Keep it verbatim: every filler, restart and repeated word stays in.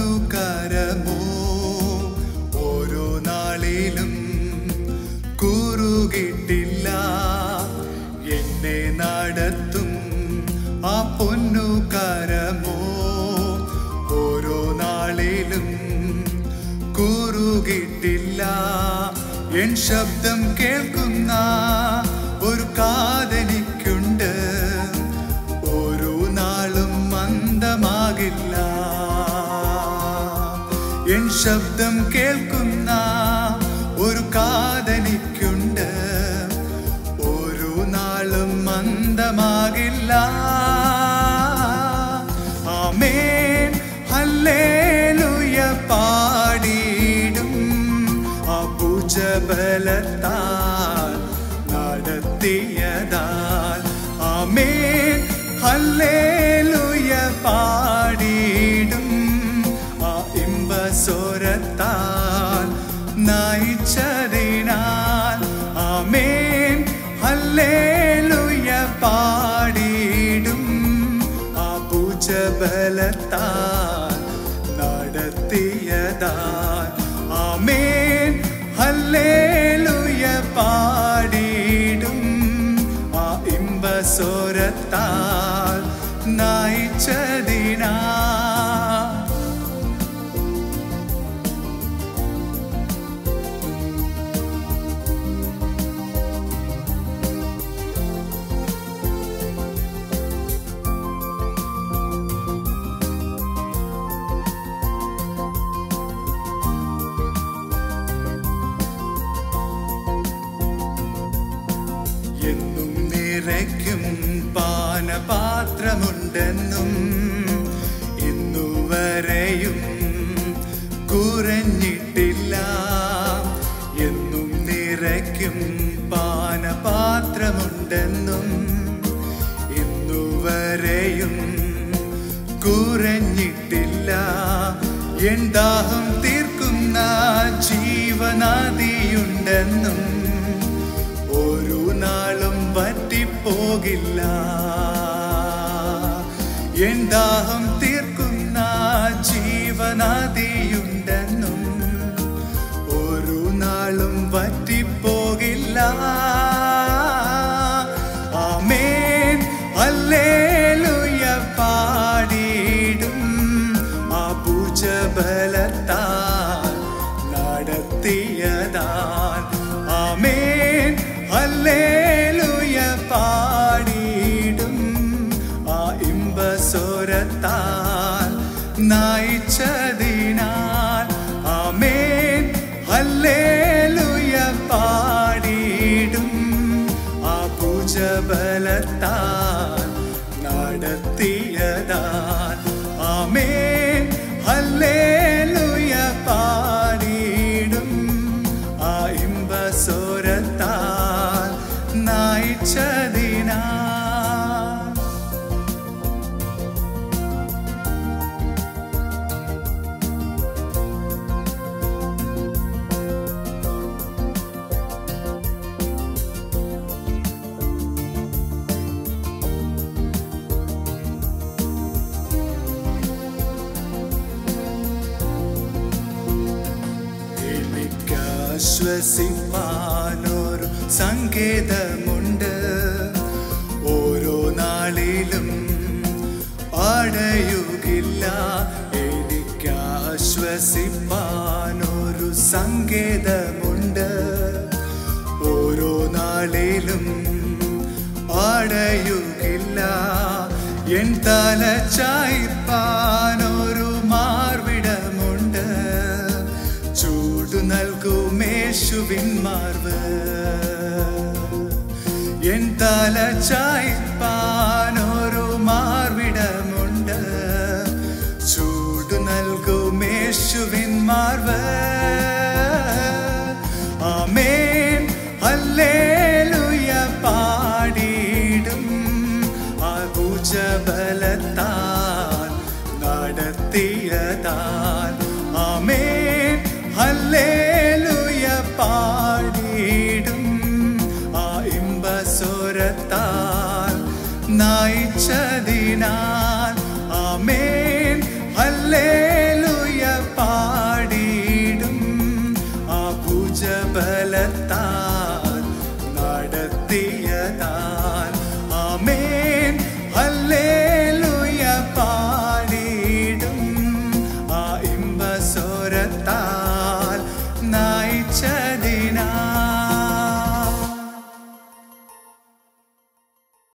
പൊന്നുകരമോ ഓരോ നാളിലും കുറുകിട്ടില്ല. എന്നെ നടത്തും ആ പൊന്നുകരമോ ഓരോ നാളിലും കുറുകിട്ടില്ല. എൻ ശബ്ദം കേൾക്കുന്ന ഒരു കാതെനിക്കുണ്ട്, ഒരു നാളും മന്ദമാകില്ല. എൻ ശബ്ദം കേൾക്കുന്ന ഒരു കാതെനിക്കുണ്ട്, ഒരു നാളും മന്ദമാകില്ല. ആമേൻ ഹല്ലേലൂയ പാടിയിടും ആ ഭുജബലത്താൽ നടത്തിയതാൽ. ആമേൻ ഹല്ലേലൂയ പാടിയിടും ആ ഇമ്പസ്വരത്താൽ നയിച്ചതിനാൽ. ആമേൻ ഹല്ലേലൂയ പാടിയിടും ആ ഭുജബലത്താൽ നടത്തിയതാൽ. ആമേൻ ഹല്ലേലൂയ പാടിയിടും ആ ഇമ്പസ്വരത്താൽ നയിച്ചതിനാൽ. എന്നും നിറയ്ക്കും പാനപാത്രമുണ്ടെന്നും ഇന്നുവരെയും കുറഞ്ഞിട്ടില്ല. എന്നും നിറയ്ക്കും പാനപാത്രമുണ്ടെന്നും ഇന്നുവരെയും കുറഞ്ഞിട്ടില്ല. എൻ ദാഹം തീർക്കുന്ന ജീവനദിയുണ്ടെന്നും ഒരു നാളും വറ്റിപ്പോകില്ല. എൻ ദാഹം തീർക്കുന്ന ജീവനദിയുണ്ടെന്നും ഒരു നാളും വറ്റിപ്പോകില്ല. ആമേൻ ഹല്ലേലൂയ പാടിയിടും ആ ഭുജബലത്താൽ നടത്തിയതാൽ. ആമേൻ ഹല്ലേലൂയ പാടിയിടും ആ ഇമ്പസ്വരത്താൽ നയിച്ചതിനാൽ. ആമേൻ ഹല്ലേലൂയ പാടിയിടും ആ ഭുജബലത്താൽ നടത്തിയതാൽ. ആമേൻ ഹല്ലേലൂയ പാടിയിടും ആ ഇമ്പസ്വരത്താൽ നയിച്ചതിനാൽ. ശ്വസിപ്പാനൊരു സങ്കേതമുണ്ട്, ഓരോ നാളിലും അടയുകില്ല. എനിക്കാശ്വസിപ്പാനൊരു സങ്കേതമുണ്ട്, ഓരോ നാളിലും അടയുകില്ല. എൻ തല ചായ്പാനൊരു മാർവിടമുണ്ട്, ചൂടു നൽകും യേശുവിൻ മാർവ്. എൻ തല ചായ്പാനൊരു മാർവിടമുണ്ട്, ചൂടു നൽകും യേശുവിൻ മാർവ്. ആമേൻ ഹല്ലേലൂയ പാടിയിടും ആ ഭുജബലത്താൽ നടത്തിയതാൽ. ആമേൻ ഹല്ലേലൂയ പാടിയിടും ആ ഇമ്പസ്വരത്താൽ നയിച്ചതിനാൽ.